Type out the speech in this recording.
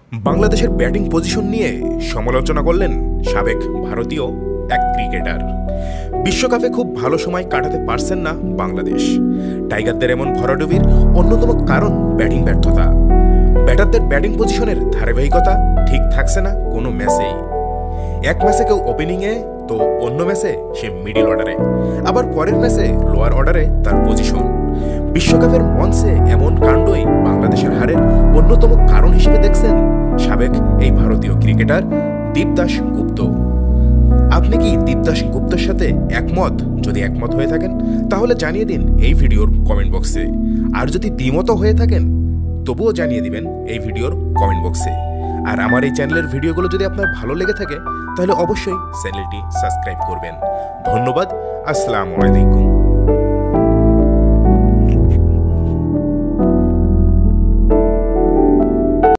বাংলাদেশের batting position নিয়ে সমালোচনা করলেন সাবেক ভারতীয় এক ক্রিকেটার। বিশ্বকাপে খুব ভালো সময় কাটাতে পারছেন না বাংলাদেশ। টাইগারদের এমন ভরাডুবির অন্যতম কারণ ব্যাটিং ব্যর্থতা। ব্যাটারদের ব্যাটিং পজিশনের ধারাবাহিকতা ঠিক থাকছে না কোনো ম্যাচেই। এক ম্যাচে কেউ ওপেনিংয়ে, তো অন্য ম্যাচে সে মিডল অর্ডারে, আবার পরের ম্যাচে লোয়ার অর্ডারে তার পজিশন। বিশ্বকাপের মঞ্চে এমন কাণ্ডই বাংলাদেশের হারের অন্যতম কারণ হিসেবে দেখছেন সাবেক এই ভারতীয় ক্রিকেটার দীপদাস গুপ্ত। আপনি কি দীপদাস গুপ্তর সাথে একমত? যদি একমত হয়ে থাকেন তাহলে জানিয়ে দিন এই ভিডিওর কমেন্ট বক্সে। আর যদি দ্বিমত হয়ে থাকেন তবুও জানিয়ে দিবেন এই ভিডিওর কমেন্ট বক্সে। আর আমার এই চ্যানেলের ভিডিওগুলো যদি আপনার ভালো লেগে থাকে তাহলে অবশ্যই চ্যানেলটি সাবস্ক্রাইব করবেন। ধন্যবাদ। আসসালামু আলাইকুম।